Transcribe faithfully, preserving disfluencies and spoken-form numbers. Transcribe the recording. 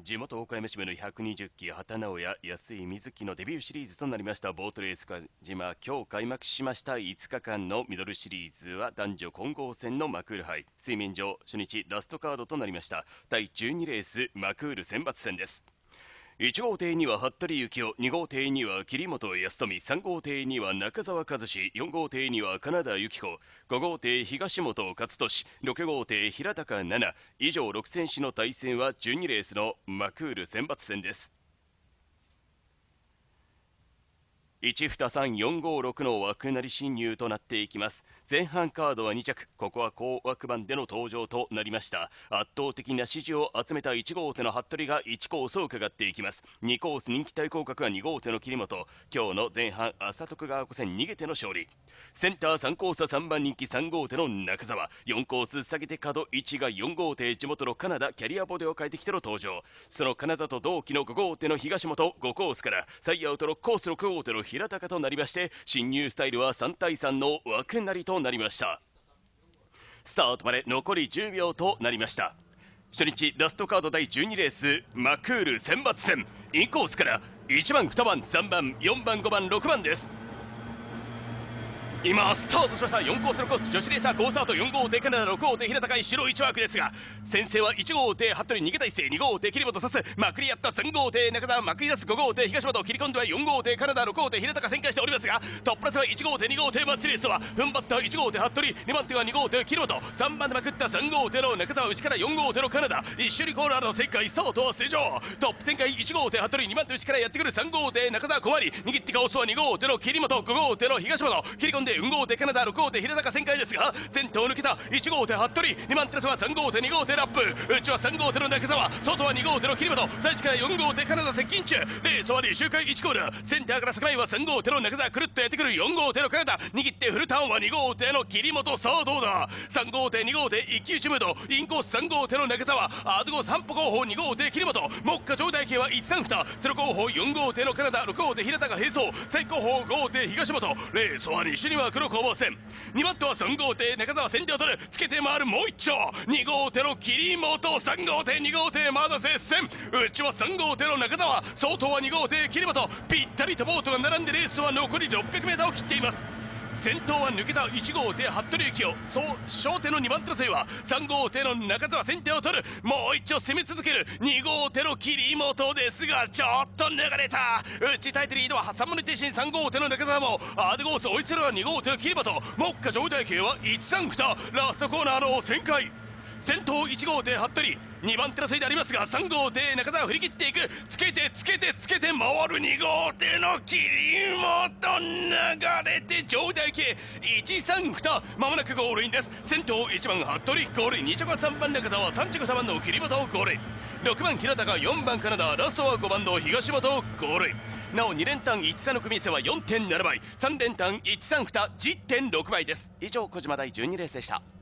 地元岡山市のひゃくにじゅっき畑直哉安井瑞希のデビューシリーズとなりましたボートレース鹿島。今日開幕しましたいつかかんのミドルシリーズは男女混合戦のマクール杯水面上初日ラストカードとなりました。だいじゅうにレースマクール選抜戦です。いち号艇には服部幸男、に号艇には桐本康富、さん号艇には中澤和志、よん号艇には金田由紀子、ご号艇東本勝利、ろく号艇平高奈々。以上ろく選手の対戦はじゅうにレースのマクール選抜戦です。いち、に、さん、よん、ご、ろくの枠なり侵入となっていきます。前半カードはに着、ここは高枠番での登場となりました。圧倒的な支持を集めたいち号手の服部がいちコースを伺っていきます。にコース人気対抗格はに号手の桐本。今日の前半朝徳川湖線逃げての勝利。センターさんコースはさんばん人気さん号手の中澤。よんコース下げて角いちがよん号艇地元のカナダキャリアボデを変えてきての登場。そのカナダと同期のご号手の東本ごコースからサイアウトろくコースろく号手の平高となりまして、進入スタイルはさん対さんの枠なりとなりました。スタートまで残りじゅうびょうとなりました。初日ラストカードだいじゅうにレースマクール選抜戦、インコースからいちばんにばんさんばんよんばんごばんろくばんです。今スタートしました。よんコースろくコース女子レーサー好スタート。よん号艇カナダろく号艇平高い白いち枠ですが、先制はいち号艇服部逃げた一斉、に号艇桐本刺すまくり合ったさん号艇中澤まくり出すご号艇東本切り込んではよん号艇カナダろく号艇平高旋回しておりますが、トップラスはいち号艇に号艇マッチレースは踏ん張ったいち号艇服部、にばん手はに号艇桐本、さんばんでまくったさん号艇の中澤内からよん号艇のカナダ一緒にコーナーの旋回スタートは正常。トップ旋回いち号艇服部、にばん手内からやってくるさん号艇中澤小回り握ってカオスはに号艇の桐本、ご号艇の東本切り込んでよん号艇カナダろく号艇平高旋回ですが、先頭を抜けたいち号艇服部、にばん手はさん号艇に号艇ラップ、内はさん号艇の中澤、外はに号艇の桐本、最地からよん号艇カナダ接近中。レースはに周回いちコーナー、センターから先前はさん号艇の中澤くるっとやってくるよん号艇のカナダ握ってフルターンはに号艇の桐本。さあどうだ、さん号艇に号艇一騎打ちムード、インコースさん号艇の中澤、アート号さん歩後方に号艇桐本、目下上代系はいちさんに、その後方よん号艇のカナダろく号艇平高並走、最後方ご号艇東本。レースは西には黒攻防戦、にばん手はさん号艇中澤先手を取る、つけて回るもう一丁、に号艇の桐本、さん号艇に号艇まだ接戦、内はさん号艇の中澤、外はに号艇桐本、ぴったりとボートが並んでレースは残り ろっぴゃくメーター を切っています。先頭は抜けたいち号艇服部幸男、そう小手のにばん手の勢はさん号艇の中澤先手を取る、もう一丁攻め続けるに号艇の桐本ですが、ちょっと流れた。内タイトリードはさんばん手進さん号艇の中澤もアーデゴース追いつるはに号艇の桐本、目下上代系はいちさんに、ラストコーナーの旋回。先頭いち号艇服部、にばん手のせいでありますが、さん号艇中澤振り切っていく、つけてつけてつけて回るに号艇の桐本、流れて上代系いちさんに、まもなくゴールインです。先頭いちばん服部ゴールイン、に着はさんばん中澤、さん着にばんの桐本ゴールイン、ろくばん平高、よんばんカナダ、ラストはごばんの東本ゴールイン。なおに連単いち差の組み合わせは よんてんなな 倍、さん連単いちさんに じゅってんろく 倍です。以上小島だいじゅうにレースでした。